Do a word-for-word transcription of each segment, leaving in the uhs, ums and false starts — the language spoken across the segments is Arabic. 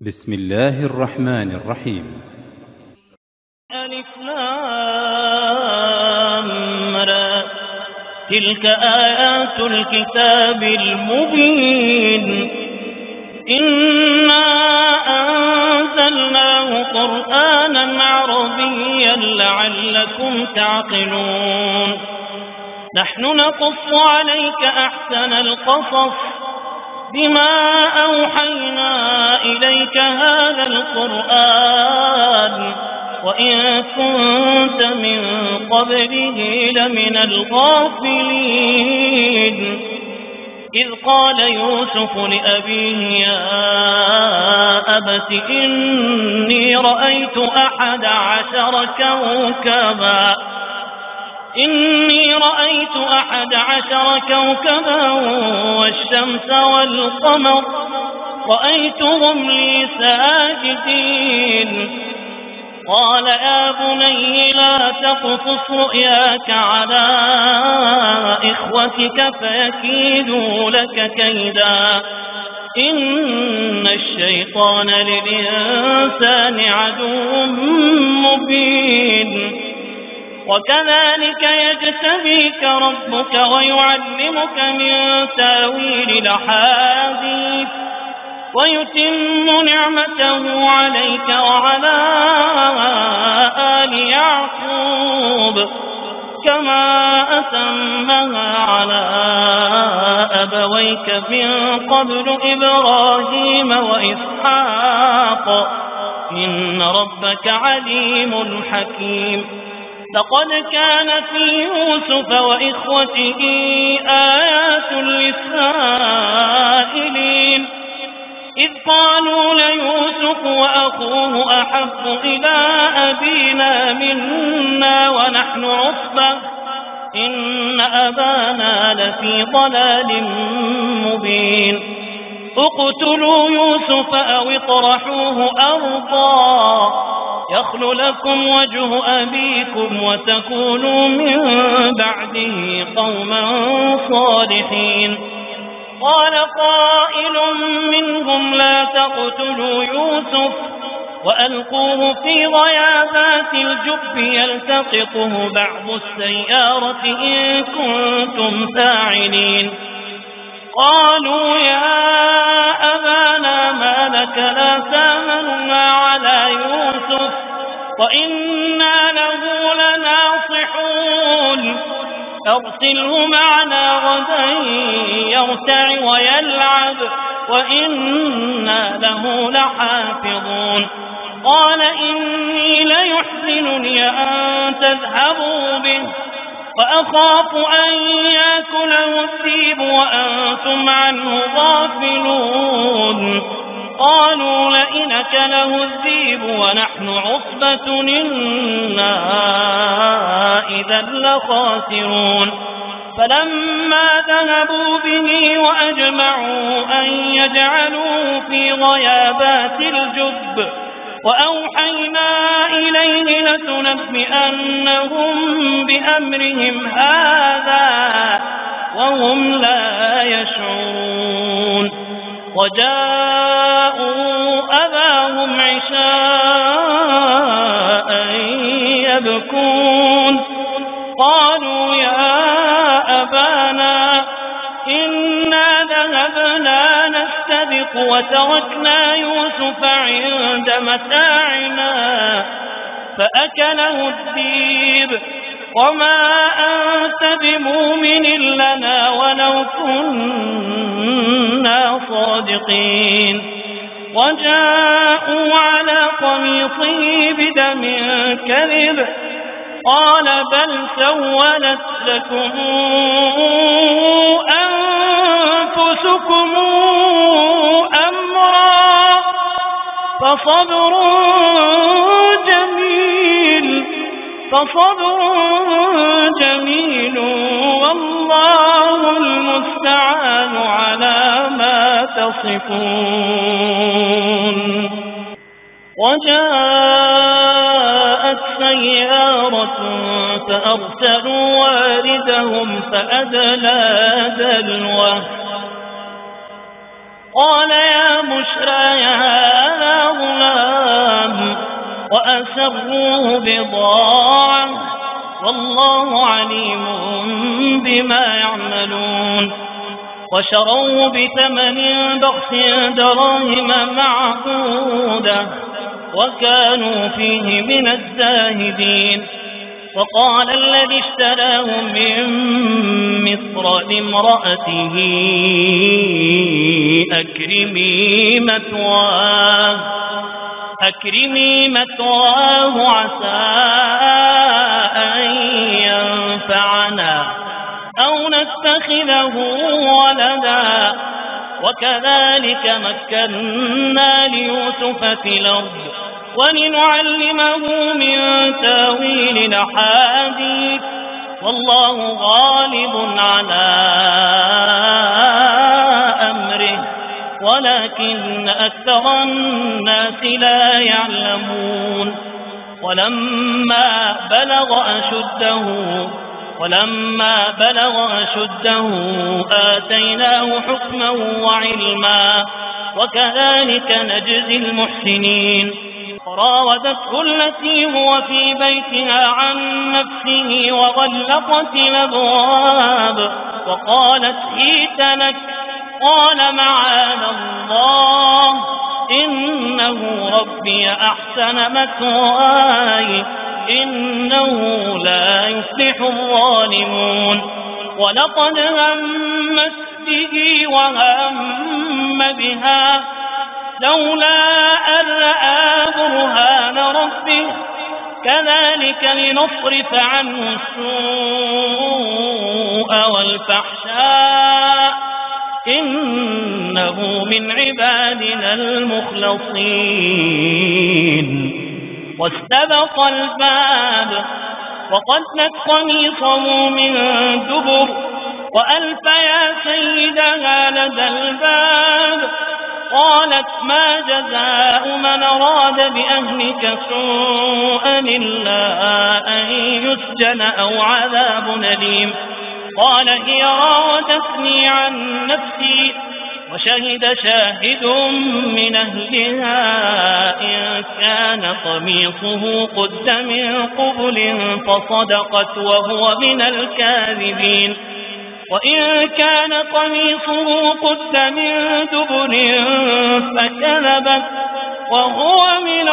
بسم الله الرحمن الرحيم. ألف لام را تلك آيات الكتاب المبين إنا أنزلناه قرآنا عربيا لعلكم تعقلون نحن نقص عليك أحسن القصص بما أوحينا إليك هذا القرآن وإن كنت من قبله لمن الغافلين إذ قال يوسف لأبيه يا أبت إني رأيت أحد عشر كوكبا إني رأيت أحد عشر كوكبا والشمس والقمر رأيتهم لي ساجدين قال يا بني لا تقصص رؤياك على إخوتك فيكيدوا لك كيدا إن الشيطان للإنسان عدو مبين وكذلك يجتبيك ربك ويعلمك من تاويل الأحاديث ويتم نعمته عليك وعلى آل يعقوب كما أتمها على أبويك من قبل إبراهيم وإسحاق إن ربك عليم حكيم لقد كان في يوسف وإخوته آيات للسائلين إذ قالوا ليوسف وأخوه أحب إلى أبينا منا ونحن عصبة إن أبانا لفي ضلال مبين اقتلوا يوسف أو اطرحوه أرضا يخل لكم وجه أبيكم وتكونوا من بعده قوما صالحين قال قائل منهم لا تقتلوا يوسف وألقوه في غيابات الجب يلتقطه بعض السيارة إن كنتم فاعلين قالوا يا أبانا ما لك لا تأمننا على يوسف وإنا له لناصحون أرسله معنا غدا يرتع ويلعب وإنا له لحافظون قال إني ليحزنني أن تذهبوا به وأخاف أن يأكله الذئب وأنتم عنه غافلون قالوا لئن أكله الذئب ونحن عصبة إنا إذا لخاسرون فلما ذهبوا به وأجمعوا أن يجعلوه في غيابات الجب وأوحينا إليه لتنبئنهم بأمرهم هذا وهم لا يشعرون وجاءوا أباهم عشاء يبكون قالوا يا أبانا إنا ذهبنا نستبق وتركنا يوسف عند متاعنا فأكله الذئب وما أنت بمؤمن لنا ولو كنا صادقين وجاءوا على قميصه بدم كذب قال بل سولت لكم أنفسكم أمرا فصبر جميل فصبر جميل والله المستعان على ما تصفون وجاءت سيارة فأرسلوا واردهم فأدلى دلوه قال يا بشرى هذا غلام وأسروه بضاعة والله عليم بما يعملون وشروه بثمن بخس دراهم معدودة وكانوا فيه من الزاهدين. وقال الذي اشتراه من مصر لامرأته أكرمي مثواه أكرمي مثواه عسى أن ينفعنا أو نتخذه ولدا وكذلك مكنا ليوسف في الأرض ولنعلمه من تاويل الأحاديث والله غالب على أمره ولكن أكثر الناس لا يعلمون. ولما بلغ أشده ولما بلغ أشده آتيناه حكما وعلما وكذلك نجزي المحسنين. راودته التي هو في بيتها عن نفسه وغلقت الأبواب وقالت هيت لك قال معاذ الله إنه ربي أحسن مثواي إنه لا يفلح الظالمون. ولقد همت به وهم بها لولا أن رأى برهان ربه كذلك لنصرف عنه السوء والفحشاء إنه من عبادنا المخلصين. واستبق الباب وقدت قميصه من دبر وألف يا سيدها لدى الباب قالت ما جزاء من أراد بأهلك سوءا إلا أن يسجن أو عذاب أليم. قال هي راودتني عن نفسي وشهد شاهد من أهلها إن كان قميصه قد من قبل فصدقت وهو من الكاذبين وإن كان قميصه قد من دبر فكذبت وهو من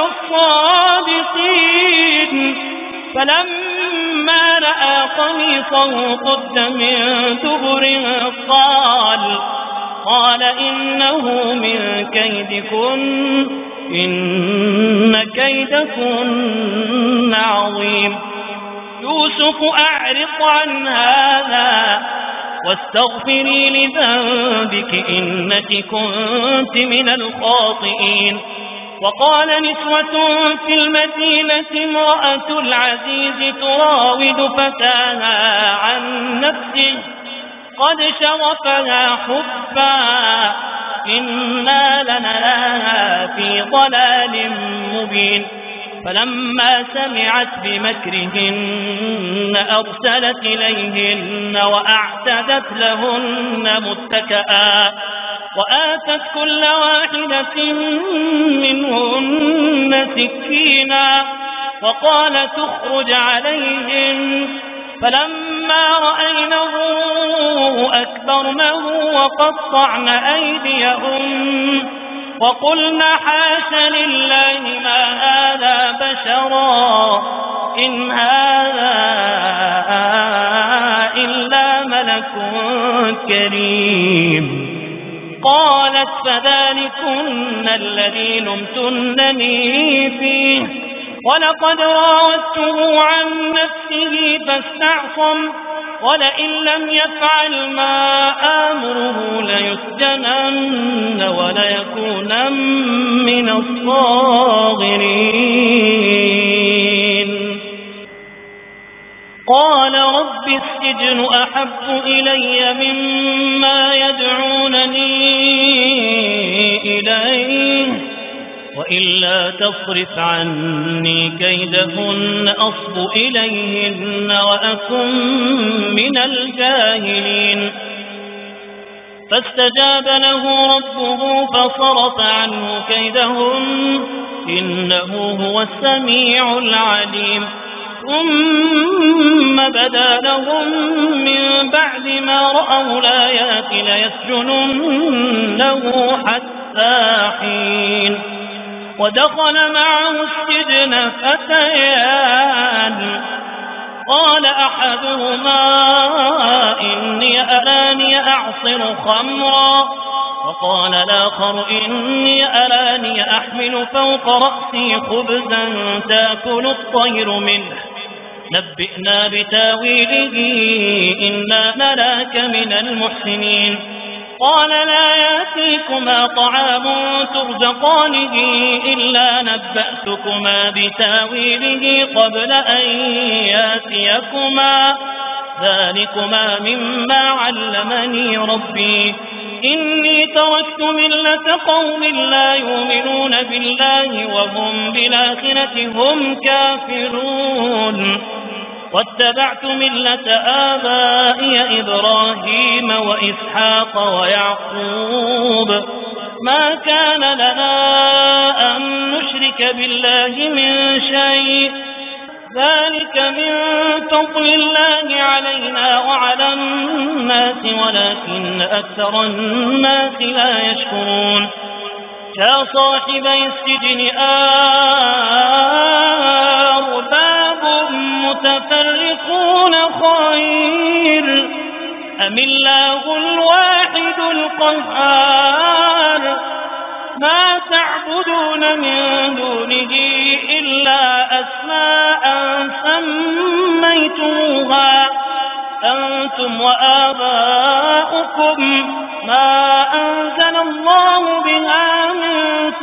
الصادقين. فلما رأى قميصه قد من دبر قال قال إنه من كيدكن إن كيدكن عظيم. يوسف أعرض عن هذا واستغفري لذنبك إنك كنت من الخاطئين. وقال نسوة في المدينة امرأة العزيز تراود فتاها عن نفسه قد شغفها حبا إنا لنراها في ضلال مبين. فلما سمعت بمكرهن أرسلت إليهن وأعتدت لهن متكئا وآتت كل واحدة منهن سكينا وقال تخرج عليهن. فلما رأينه أكبرنه وقطعن أيديهن وقلنا حاش لله ما هذا بشرا إن هذا إلا ملك كريم. قالت فذلكن الذي لمتنني فيه ولقد راودته عن نفسه فاستعصم ولئن لم يفعل ما آمره ليسجنن وليكونن من الصاغرين. قال رب السجن أحب إلي مما يدعونني إليه وإلا تصرف عني كيدهن أصب إليهن وأكن من الجاهلين. فاستجاب له ربه فصرف عنه كيدهم إنه هو السميع العليم. ثم بدا لهم من بعد ما رأوا الآيات ليسجننه حتى حين. ودخل معه السجن فتيان قال أحدهما إني أراني أعصر خمرا وقال الآخر إني أراني أحمل فوق رأسي خبزا تأكل الطير منه نبئنا بتاويله إنا نراك من المحسنين. قال لا يأتيكما طعام ترزقانه إلا نبأتكما بتاويله قبل أن يأتيكما ذلكما مما علمني ربي إني تركت ملة قوم لا يؤمنون بالله وهم بالآخرة هم كافرون واتبعت ملة آبائي إبراهيم وإسحاق ويعقوب ما كان لنا أن نشرك بالله من شيء ذلك من فضل الله علينا وعلى الناس ولكن أكثر الناس لا يشكرون. يا صاحبي السجن أرباب متفرقون خير أم الله الواحد القهار ما تعبدون من دونه إلا أسماء سميتموها أنتم وآباؤكم ما أنزل الله بها من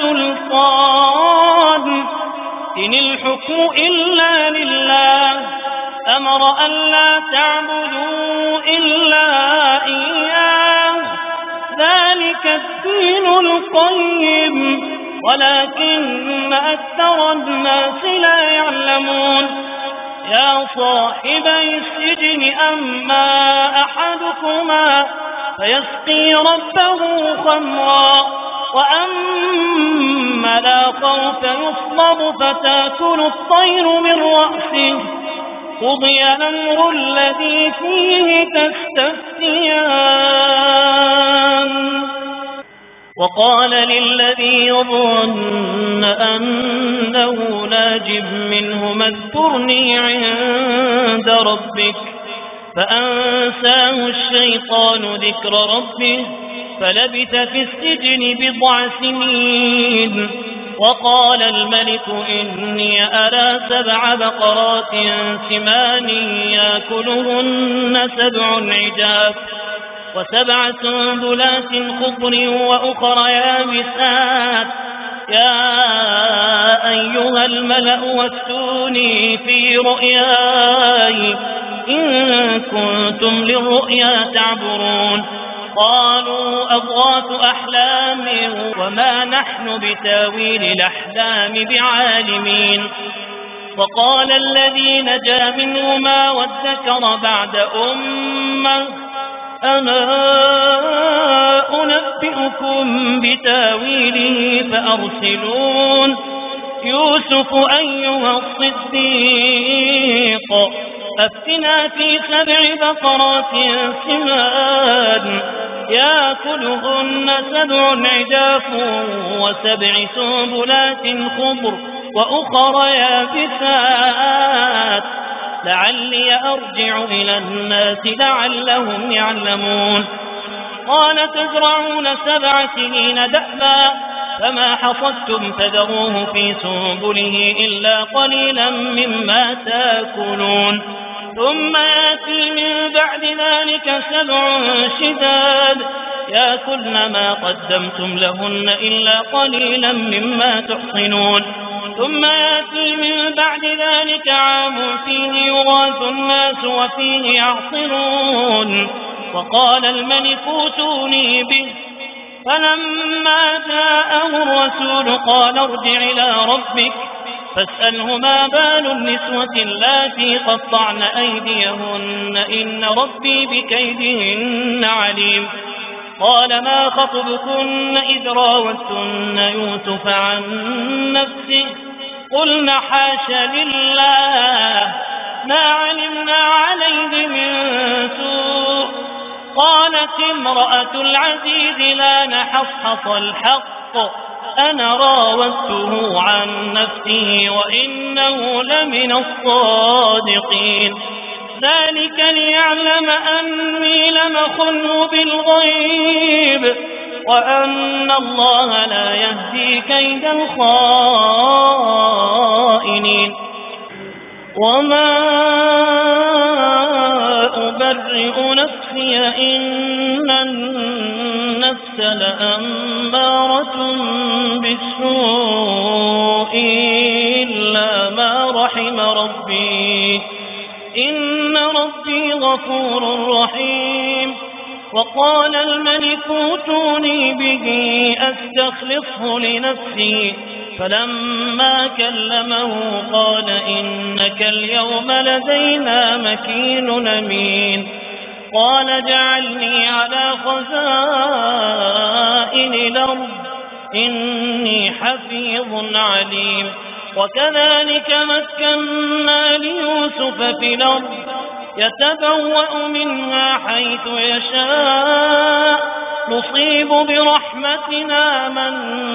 سلطان إن الحكم إلا لله أمر أن لا تعبدوا إلا إياه ذلك الدين القيم ولكن أكثر الناس لا يعلمون. يا صاحبي السجن أما أحدكما فيسقي ربه خمرا وأما الآخر فيصلب فتأكل الطير من رأسه قضي الأمر الذي فيه تستفتيان. وقال للذي يظن أنه ناج منهما اذكرني عند ربك فأنساه الشيطان ذكر ربه فلبث في السجن بضع سنين. وقال الملك إني أرى سبع بقرات سمان يأكلهن سبع عجاف وسبع سنبلات خضر وأخر يابسات يا أيها الملأ وافتوني في رؤياي إن كنتم للرؤيا تعبرون. قالوا أضغاث أحلام وما نحن بتاويل الأحلام بعالمين. وقال الذي نجا منهما وادكر بعد أمة أنا أنبئكم بتاويله فأرسلون. يوسف أيها الصديق أفتنا في سبع بقرات سمان يأكلهن سبع عجاف وسبع سنبلات خضر وأخر يابسات لعلي أرجع إلى الناس لعلهم يعلمون. قال تزرعون سبع سنين دأبا فما حصدتم فذروه في سنبله إلا قليلا مما تأكلون ثم يأتي من بعد ذلك سبع شداد يأكلن ما قدمتم لهن إلا قليلا مما تحصنون ثم يأتي من بعد ذلك عام فيه يغاث الناس وفيه يعصرون. وقال الملك اوتوني به فلما جاءه الرسول قال ارجع إلى ربك فاسأله ما بال النسوة اللاتي قطعن أيديهن إن ربي بكيدهن عليم. قال ما خطبكن إذ راوتن يوسف عن نفسه قلن حاش لله ما علمنا عليه من سوء قالت امرأة العزيز لا نحصحص الحق أنا راودته عن نفسه وإنه لمن الصادقين ذلك ليعلم أني لم أخنه بالغيب وأن الله لا يهدي كيد الخائنين وما أبرئ نفسي إن النفس لأمارة بالسوء إلا ما رحم ربي إن ربي غفور رحيم وقال الملك ائتوني به أستخلصه لنفسي فلما كلمه قال إنك اليوم لدينا مكين أمين قال اجعلني على خزائن الأرض إني حفيظ عليم وكذلك مكنا ليوسف في الأرض يتبوأ منها حيث يشاء نصيب برحمتنا من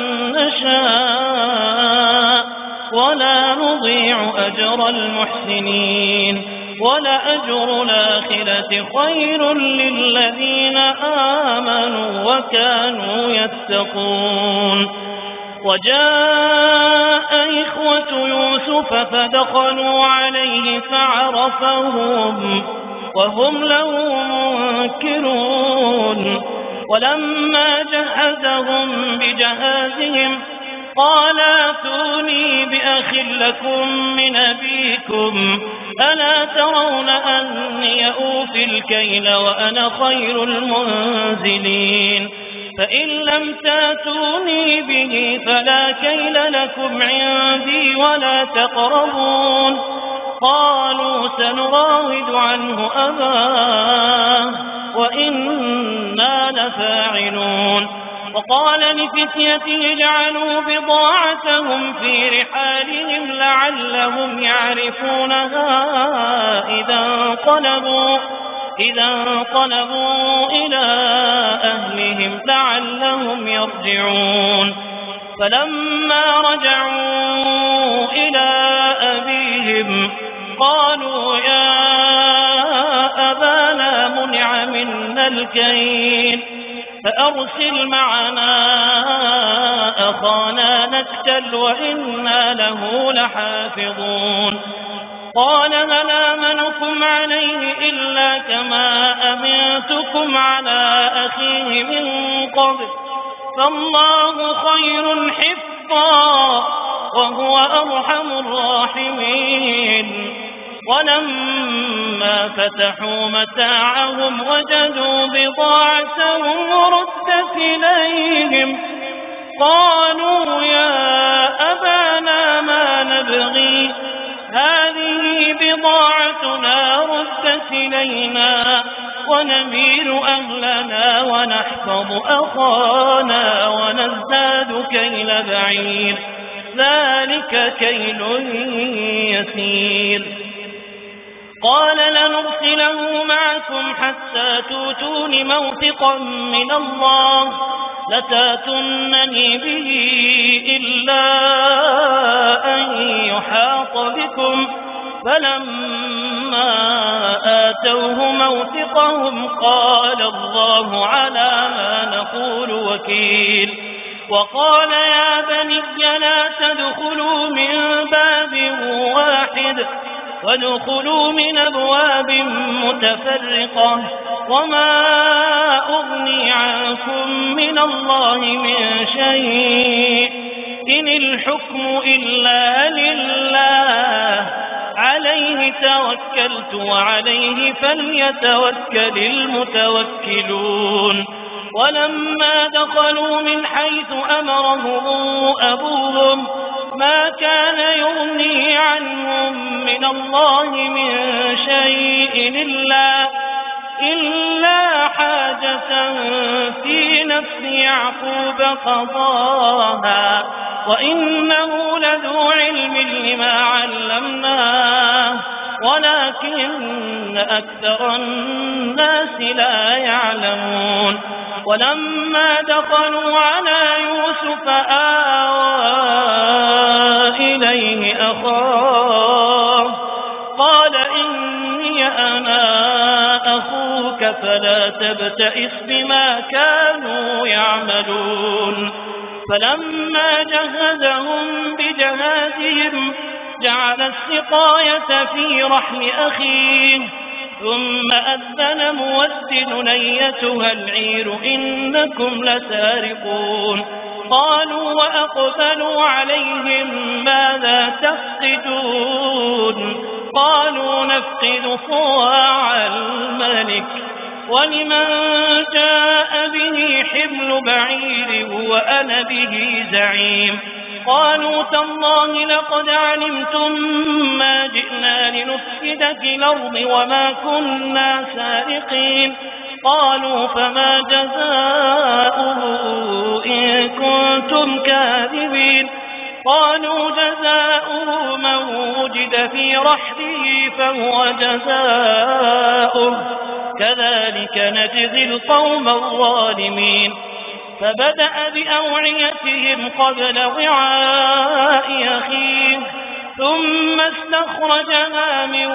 نشاء ولا نضيع أجر المحسنين ولأجر الآخرة خير للذين آمنوا وكانوا يتقون وجاء إخوة يوسف فدخلوا عليه فعرفهم وهم له منكرون ولما جهزهم بجهازهم قال ائتوني بأخ لكم من أبيكم ألا ترون أني أوفي الكيل وأنا خير المنزلين فإن لم تاتوني به فلا كيل لكم عندي ولا تقربون قالوا سنراود عنه أباه وإنا لفاعلون وقال لفتيته اجعلوا بضاعتهم في رحالهم لعلهم يعرفونها إذا انقلبوا إذا انقلبوا إلى أهلهم لعلهم يرجعون فلما رجعوا إلى أبيهم قالوا يا أبانا منع منا الكيل فأرسل معنا أخانا نكتل وإنا له لحافظون قال هل آمنكم عليه إلا كما أمنتكم على أخيه من قبل فالله خير حفظا وهو أرحم الراحمين ولما فتحوا متاعهم وجدوا بضاعتهم ردت إليهم قالوا يا أبانا ما نبغي هذه بضاعتنا ردت إلينا ونمير أهلنا ونحفظ أخانا ونزداد كيل بعير ذلك كيل يسير قال لنرسله معكم حتى توتون موثقا من الله لتاتونني به إلا أن يحاط بكم فلما آتوه موثقهم قال الله على ما نقول وكيل وقال يا بني لا تدخلوا من باب واحد وادخلوا من أبواب متفرقة وما أغني عنكم من الله من شيء إن الحكم إلا لله عليه توكلت وعليه فليتوكل المتوكلون ولما دخلوا من حيث أمرهم أبوهم ما كان يغني عنهم من الله من شيء إلا, إلا حاجة في نفس يعقوب قضاها وإنه لذو علم لما علمناه ولكن أكثر الناس لا يعلمون. ولما دخلوا على يوسف آوى إليه أخاه قال إني أنا أخوك فلا تبتئس بما كانوا يعملون. فلما جهزهم بجهازهم جعل السقاية في رحل أخيه ثم أذن مؤذن أيتها العير إنكم لسارقون. قالوا وأقبلوا عليهم ماذا تفقدون قالوا نفقد صواع الملك ولمن جاء به حمل بعير وأنا به زعيم. قالوا تالله لقد علمتم ما جئنا لنفسد في الأرض وما كنا سارقين. قالوا فما جزاؤه إن كنتم كاذبين. قالوا جزاؤه من وجد في رحله فهو جزاؤه كذلك نجزي القوم الظالمين. فبدأ بأوعيتهم قبل وعاء أخيه ثم استخرجها من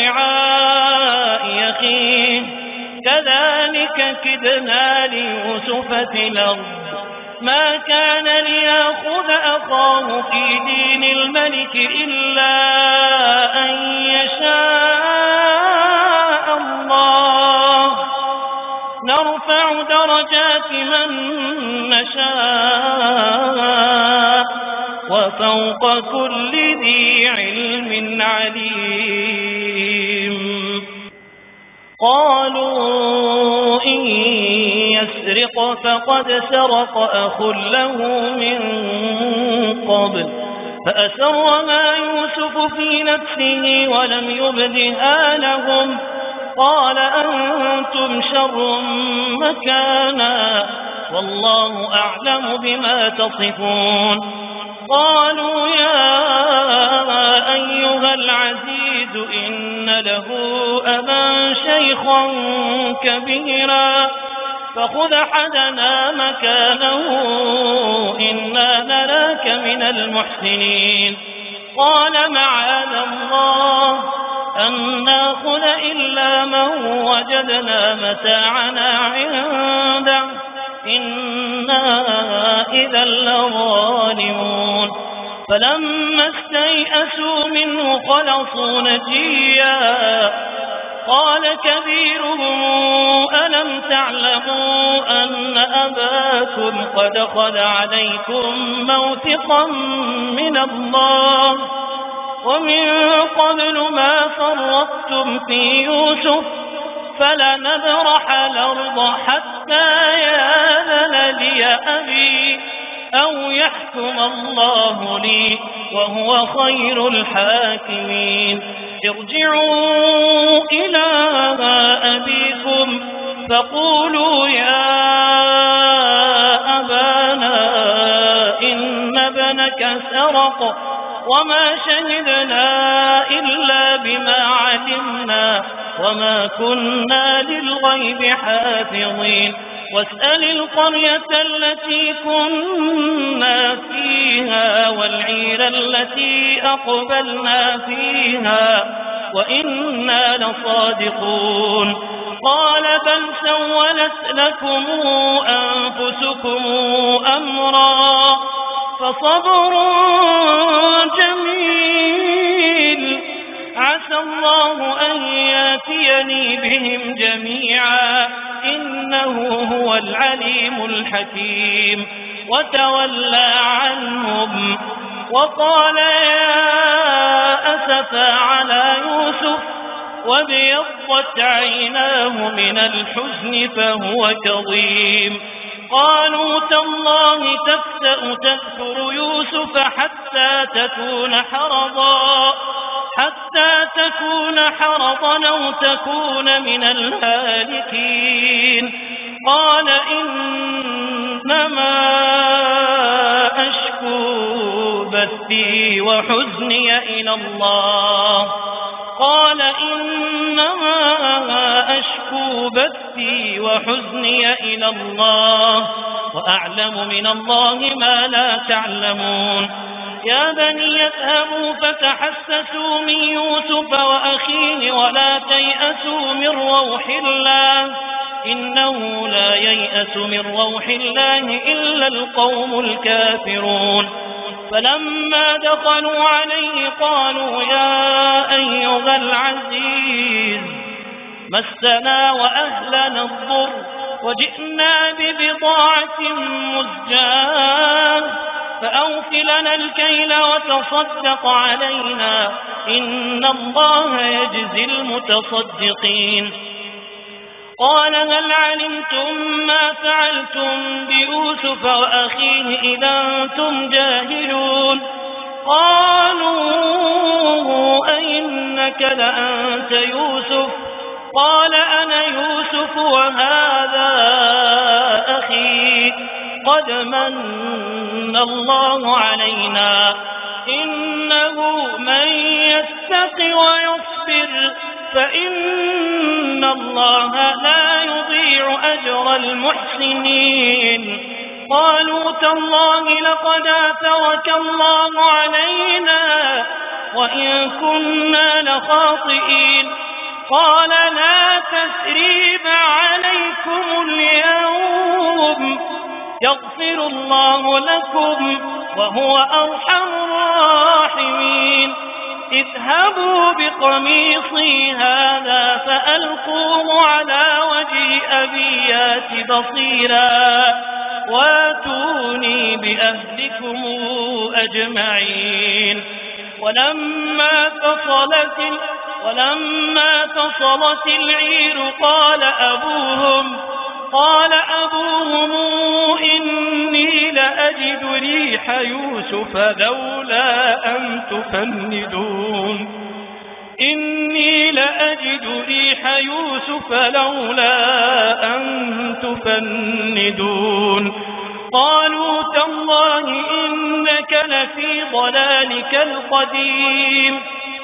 وعاء أخيه كذلك كدنا ليوسف في الأرض ما كان ليأخذ أخاه في دين الملك إلا أن يشاء الله نرفع درجات من نشاء وفوق كل ذي علم عليم. قالوا إن يسرق فقد سرق أخ له من قبل فأسرها يوسف في نفسه ولم يبدها لهم قال أنتم شر مكانا والله أعلم بما تصفون. قالوا يا أيها العزيز إن له أبا شيخا كبيرا فخذ أحدنا مكانه إنا نراك من المحسنين. قال معاذ الله أن نأخذ إلا من وجدنا متاعنا عنده إنا إذا لظالمون. فلما استيئسوا منه خلصوا نجيا قال كبيرهم ألم تعلموا أن أباكم قد أخذ عليكم موثقا من الله ومن قبل ما فرطتم في يوسف فلنبرح الأرض حتى يأذن لي أبي أو يحكم الله لي وهو خير الحاكمين. ارجعوا إلى أبيكم فقولوا يا أبانا إن ابنك سرق وما شهدنا إلا بما علمنا وما كنا للغيب حافظين. واسأل القرية التي كنا فيها والعير التي أقبلنا فيها وإنا لصادقون. قال بل سولت لكم أنفسكم أمرا فصبر جميل عسى الله أن ياتيني بهم جميعا إنه هو العليم الحكيم. وتولى عنهم وقال يا أسفا على يوسف وابيضت عيناه من الحزن فهو كظيم. قالوا تالله تفتأ تذكر يوسف حتى تكون حرضا حتى تكون حرضا أو تكون من الهالكين. قال إنما أشكو بثي وحزني إلى الله قال إنما أشكو بثي وحزني إلى الله وأعلم من الله ما لا تعلمون. يا بني اذهبوا فتحسسوا من يوسف وأخيه ولا تيأسوا من روح الله إنه لا ييأس من روح الله إلا القوم الكافرون. فلما دخلوا عليه قالوا يا أيها العزيز مسنا وأهلنا الضر وجئنا ببضاعة مزجاة فأوف لنا الكيل وتصدق علينا إن الله يجزي المتصدقين. قال هل علمتم ما فعلتم بيوسف وأخيه إذا أنتم جاهلون؟ قالوا أئنك لأنت يوسف؟ قال أنا يوسف وهذا أخي قد من الله علينا إنه من يتق ويصبر فإن الله لا يضيع أجر المحسنين. قالوا تالله لقد آثرك الله علينا وإن كنا لخاطئين. قال لا تثريب عليكم اليوم يغفر الله لكم وهو أرحم الراحمين. اذهبوا بقميصي هذا فألقوه على وجه أبي يأت بصيرا واتوني بأهلكم أجمعين. ولما فصلت ولما فصلت العير قال أبوهم قال أبوهم إني لأجد ريح يوسف لولا أن تفندون إني لأجد ريح يوسف لولا أن تفندون. قالوا تالله إنك لفي ضلالك القديم.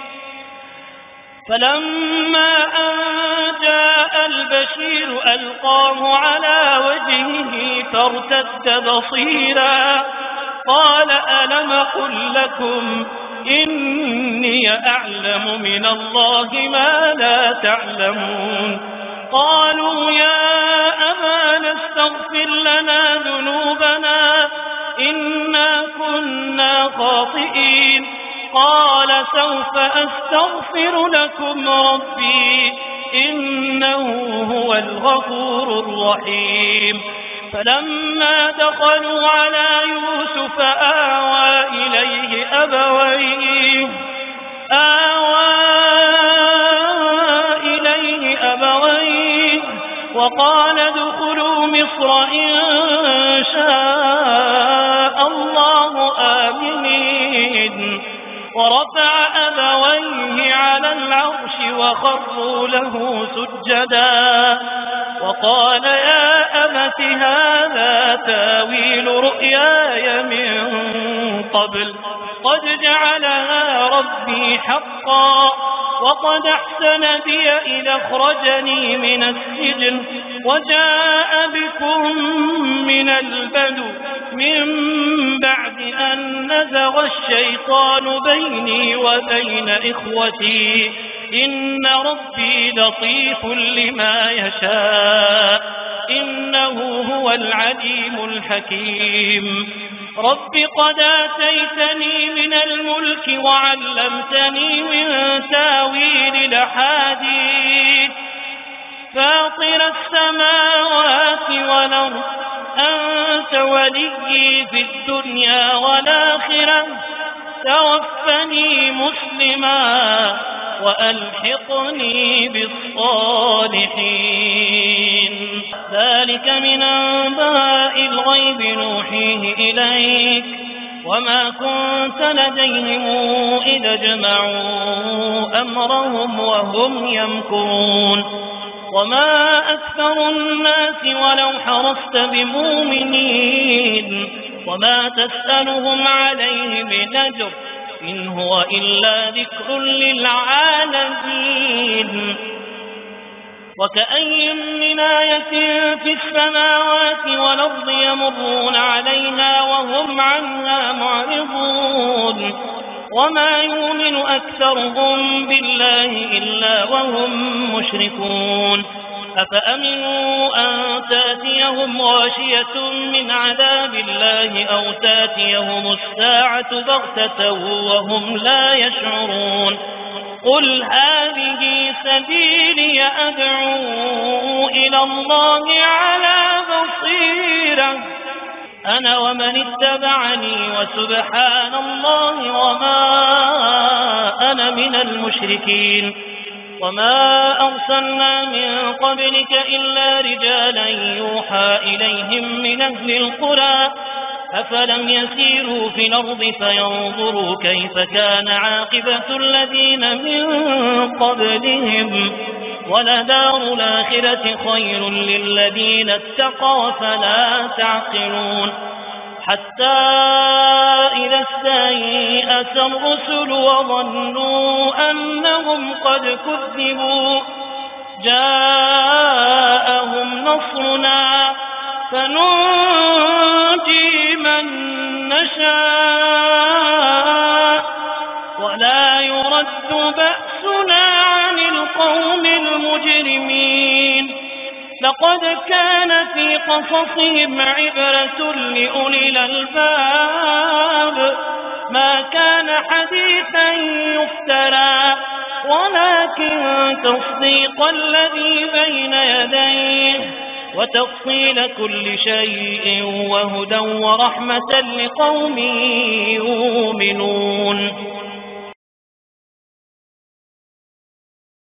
فلما أن جاء البشير ألقاه على وجهه فارتد بصيرا قال ألم قل لكم إني أعلم من الله ما لا تعلمون. قالوا يا أبانا استغفر لنا ذنوبنا إنا كنا خاطئين. قال سوف أستغفر لكم ربي إنه هو الغفور الرحيم. فلما دخلوا على يوسف آوى إليه أبويه آوى إليه أبويه وقال ادخلوا مصر إن شاء الله آمنين. ورفع أبويه على العرش وخروا له سجدا وقال يا أبت هذا تاويل رؤياي من قبل قد جعلها ربي حقا وقد أحسن بي إذ أخرجني من السجن وجاء بكم من البدو من بعد أن نزغ الشيطان بيني وبين إخوتي إن ربي لطيف لما يشاء إنه هو العليم الحكيم. رب قد آتيتني من الملك وعلمتني من تاويل الأحاديث فاطر السماوات والأرض أنت وليي في الدنيا والآخرة توفني مسلما وألحقني بالصالحين. ذلك من أنباء الغيب نوحيه إليك وما كنت لديهم إذا جمعوا أمرهم وهم يمكرون وما أكثر الناس ولو حرصت بمؤمنين وما تسألهم عليه من أجر إن هو إلا ذكر للعالمين وكأي من آية في السماوات والأرض يمرون عليها وهم عنها معرضون وما يؤمن أكثرهم بالله إلا وهم مشركون أفأمنوا أن تأتيهم غاشية من عذاب الله أو تأتيهم الساعة بغتة وهم لا يشعرون قل هذه سبيلي أدعو إلى الله على بصيرة أنا ومن اتبعني وسبحان الله وما أنا من المشركين وما أرسلنا من قبلك إلا رجالا يوحى إليهم من أهل القرى أفلم يسيروا في الأرض فينظروا كيف كان عاقبة الذين من قبلهم ولدار الآخرة خير للذين اتقوا فلا تعقلون حتى إذا استيأس الرسل وظنوا أنهم قد كذبوا جاءهم نصرنا فننجي من نشاء ولا يرد بأسنا عن القوم المجرمين لقد كان في قصصهم عبرة لأولي الألباب ما كان حديثا يفترى ولكن تصديق الذي بين يديه وتفصيل كل شيء وهدى ورحمة لقوم